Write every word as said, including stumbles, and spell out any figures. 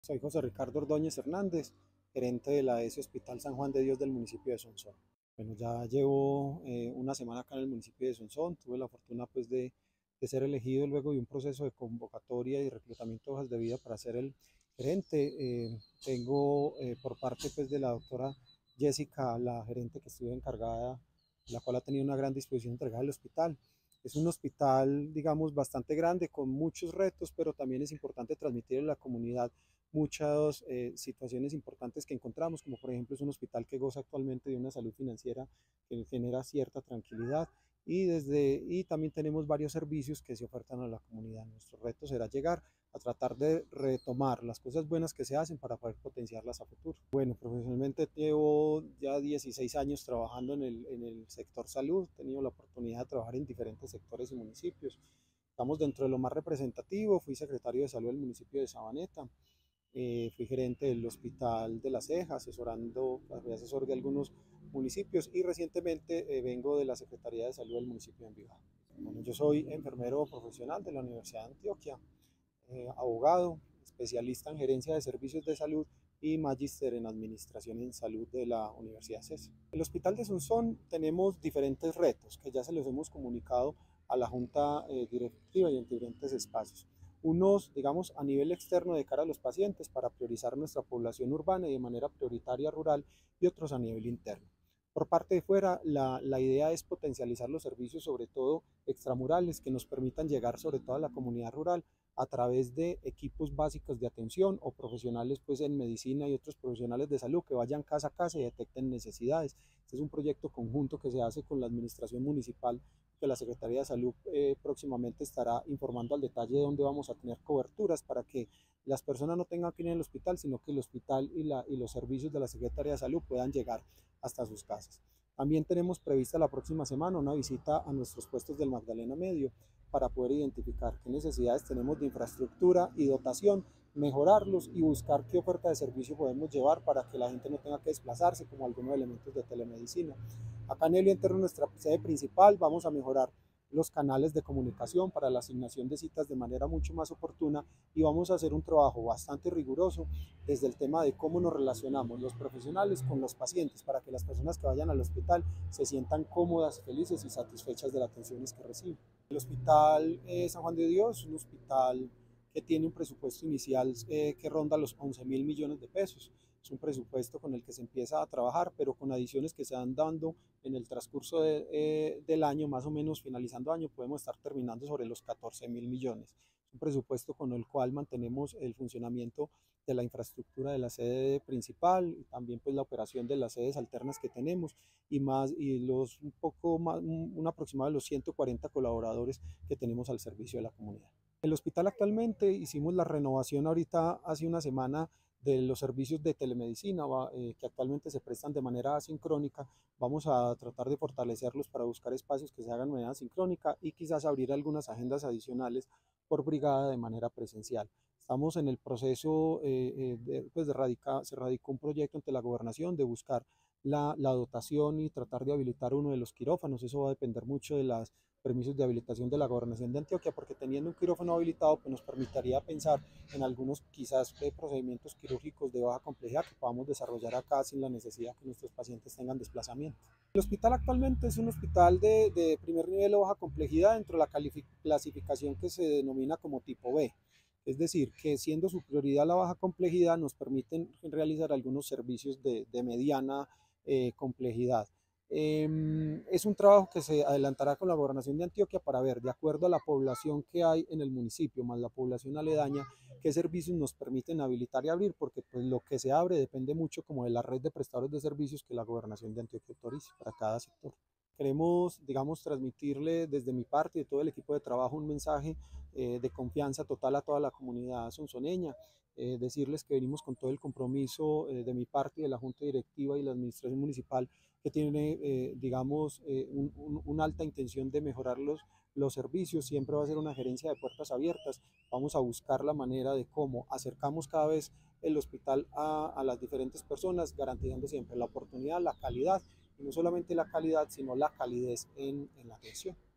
Soy José Ricardo Ordóñez Hernández, gerente de la E S Hospital San Juan de Dios del municipio de Sonsón. Bueno, ya llevo eh, una semana acá en el municipio de Sonsón. Tuve la fortuna pues de, de ser elegido luego de un proceso de convocatoria y reclutamiento de hojas de vida para ser el gerente. Eh, tengo eh, por parte pues de la doctora Jessica, la gerente que estuvo encargada, la cual ha tenido una gran disposición de entregar el hospital. Es un hospital, digamos, bastante grande, con muchos retos, pero también es importante transmitir a la comunidad muchas eh, situaciones importantes que encontramos, como por ejemplo es un hospital que goza actualmente de una salud financiera que genera cierta tranquilidad y, desde, y también tenemos varios servicios que se ofertan a la comunidad. Nuestro reto será llegar a tratar de retomar las cosas buenas que se hacen para poder potenciarlas a futuro. Bueno, profesionalmente llevo ya dieciséis años trabajando en el, en el sector salud. He tenido la oportunidad de trabajar en diferentes sectores y municipios. Estamos dentro de lo más representativo. Fui secretario de salud del municipio de Sabaneta. Eh, fui gerente del Hospital de La Ceja, asesorando, fui asesor de algunos municipios, y recientemente eh, vengo de la Secretaría de Salud del municipio de Envigado. Bueno, yo soy enfermero profesional de la Universidad de Antioquia, eh, abogado, especialista en gerencia de servicios de salud y magíster en administración en salud de la Universidad C E S. En el Hospital de Sonsón tenemos diferentes retos que ya se los hemos comunicado a la Junta eh, Directiva y en diferentes espacios. Unos, digamos, a nivel externo de cara a los pacientes para priorizar nuestra población urbana y de manera prioritaria rural, y otros a nivel interno. Por parte de fuera, la, la idea es potencializar los servicios, sobre todo extramurales, que nos permitan llegar sobre todo a la comunidad rural a través de equipos básicos de atención o profesionales pues en medicina y otros profesionales de salud que vayan casa a casa y detecten necesidades. Este es un proyecto conjunto que se hace con la administración municipal, que la Secretaría de Salud eh, próximamente estará informando al detalle de dónde vamos a tener coberturas para que las personas no tengan que ir al hospital, sino que el hospital y, la, y los servicios de la Secretaría de Salud puedan llegar hasta sus casas. También tenemos prevista la próxima semana una visita a nuestros puestos del Magdalena Medio para poder identificar qué necesidades tenemos de infraestructura y dotación, mejorarlos y buscar qué oferta de servicio podemos llevar para que la gente no tenga que desplazarse, como algunos elementos de telemedicina. Acá en el Interno, nuestra sede principal, vamos a mejorar los canales de comunicación para la asignación de citas de manera mucho más oportuna, y vamos a hacer un trabajo bastante riguroso desde el tema de cómo nos relacionamos los profesionales con los pacientes para que las personas que vayan al hospital se sientan cómodas, felices y satisfechas de las atenciones que reciben. El Hospital eh, San Juan de Dios es un hospital que tiene un presupuesto inicial eh, que ronda los once mil millones de pesos. Es un presupuesto con el que se empieza a trabajar, pero con adiciones que se van dando en el transcurso de, eh, del año, más o menos finalizando año, podemos estar terminando sobre los catorce mil millones. Es un presupuesto con el cual mantenemos el funcionamiento de la infraestructura de la sede principal y también pues la operación de las sedes alternas que tenemos, y más y los un poco más un aproximado de los ciento cuarenta colaboradores que tenemos al servicio de la comunidad. El hospital actualmente hicimos la renovación ahorita hace una semana de los servicios de telemedicina eh, que actualmente se prestan de manera asincrónica. Vamos a tratar de fortalecerlos para buscar espacios que se hagan de manera sincrónica y quizás abrir algunas agendas adicionales por brigada de manera presencial. Estamos en el proceso, eh, eh, de, pues de radica, se radicó un proyecto ante la gobernación de buscar la, la dotación y tratar de habilitar uno de los quirófanos. Eso va a depender mucho de los permisos de habilitación de la gobernación de Antioquia, porque teniendo un quirófano habilitado pues nos permitiría pensar en algunos quizás eh, procedimientos quirúrgicos de baja complejidad que podamos desarrollar acá sin la necesidad que nuestros pacientes tengan desplazamiento. El hospital actualmente es un hospital de, de primer nivel o baja complejidad dentro de la clasificación que se denomina como tipo B. Es decir, que siendo su prioridad la baja complejidad, nos permiten realizar algunos servicios de, de mediana eh, complejidad. Eh, es un trabajo que se adelantará con la gobernación de Antioquia para ver, de acuerdo a la población que hay en el municipio, más la población aledaña, qué servicios nos permiten habilitar y abrir, porque pues, lo que se abre depende mucho como de la red de prestadores de servicios que la gobernación de Antioquia autorice para cada sector. Queremos, digamos, transmitirle desde mi parte y de todo el equipo de trabajo un mensaje eh, de confianza total a toda la comunidad sonsoneña, eh, decirles que venimos con todo el compromiso eh, de mi parte y de la Junta Directiva y la Administración Municipal, que tiene, eh, digamos, eh, un, un, una alta intención de mejorar los, los servicios. Siempre va a ser una gerencia de puertas abiertas. Vamos a buscar la manera de cómo acercamos cada vez el hospital a, a las diferentes personas, garantizando siempre la oportunidad, la calidad, y no solamente la calidad, sino la calidez en, en la atención.